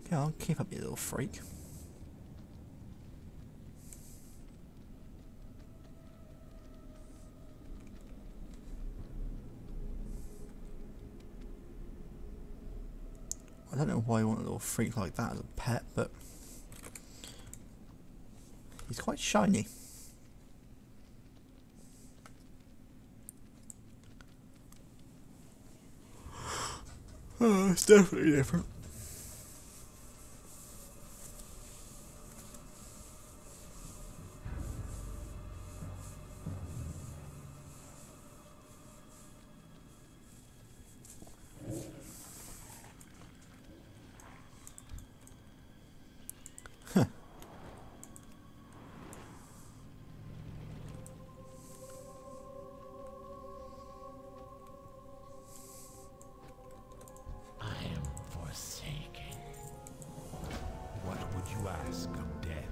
Come on, keep up, you little freak. I don't know why you want a little freak like that as a pet, but he's quite shiny. Oh, it's definitely different. Ask of death.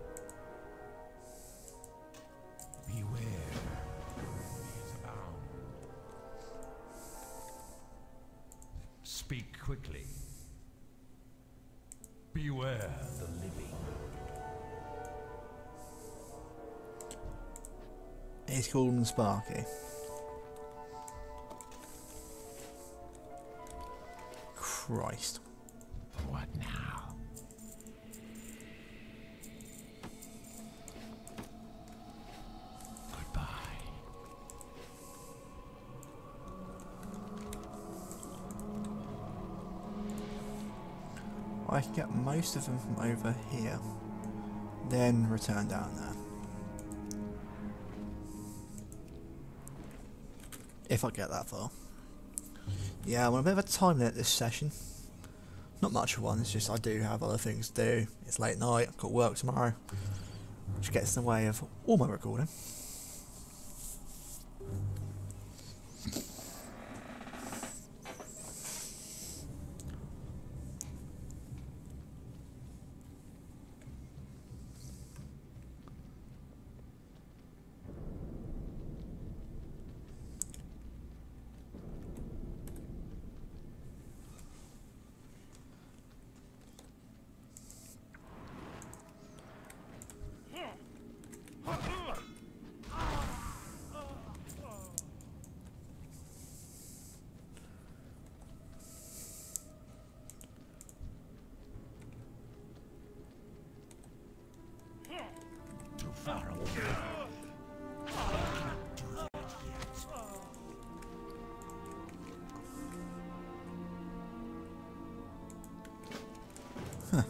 Beware, enemies abound. Speak quickly. Beware the living. He's called him Sparky. Christ. What now? I can get most of them from over here, then return down there. If I get that far. Yeah, I'm on a bit of a time limit this session. Not much of one, it's just I do have other things to do. It's late night, I've got work tomorrow, which gets in the way of all my recording. Far away. Huh.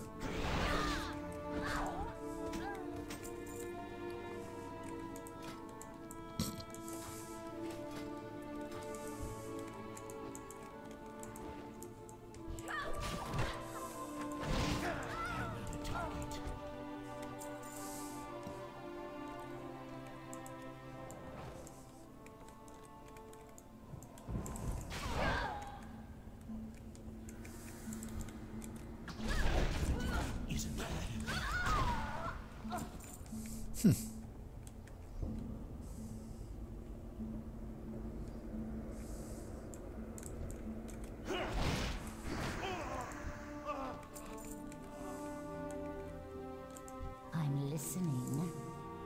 I'm listening.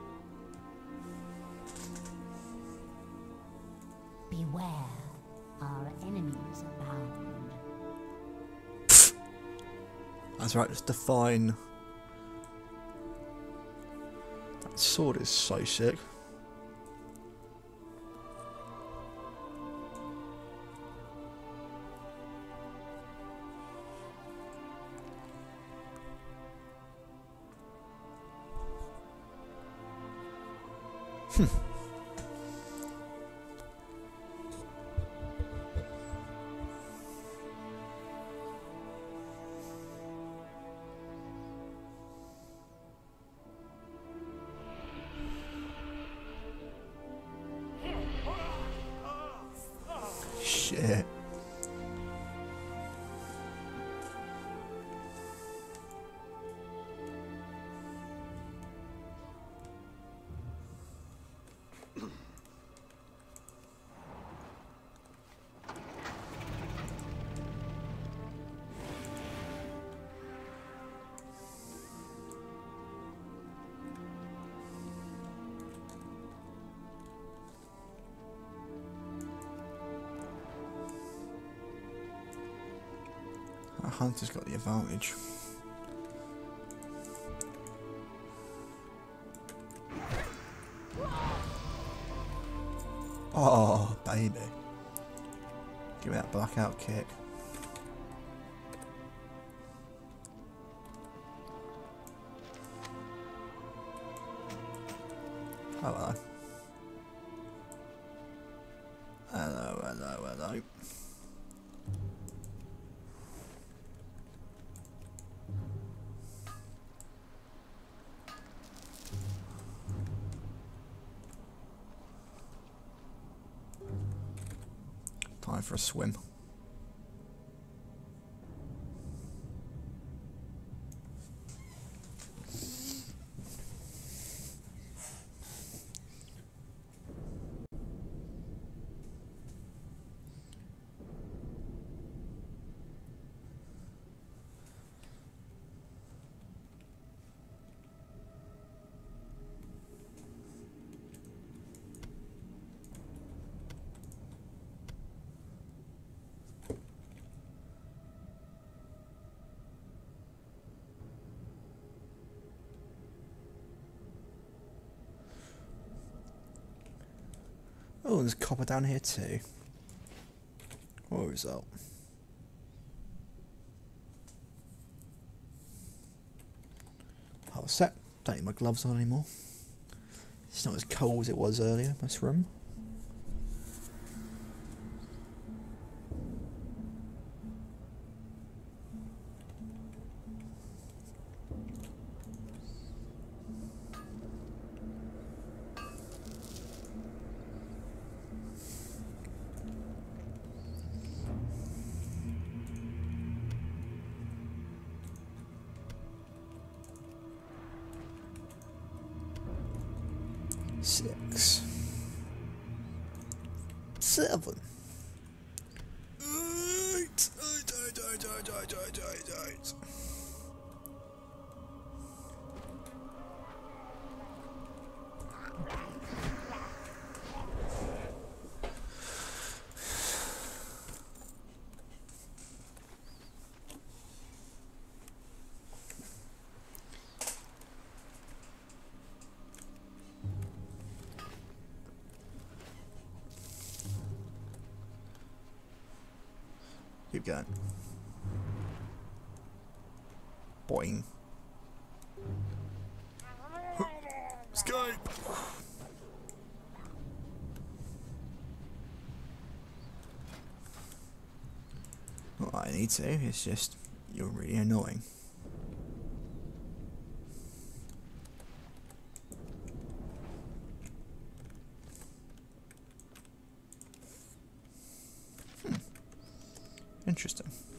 Beware, our enemies abound. That's right, just define. That sword is so sick. Shit. A hunter's got the advantage. Oh, baby. Give me that blackout kick. Oh, hello. Hello, hello, hello. Time for a swim. Oh, there's copper down here too. What result? Whole set. Don't need my gloves on anymore. It's not as cold as it was earlier, this room. Six. 7. 8. 8. Keep going. Boing. Escape! Well, I need to, it's just, you're really annoying. Interesting.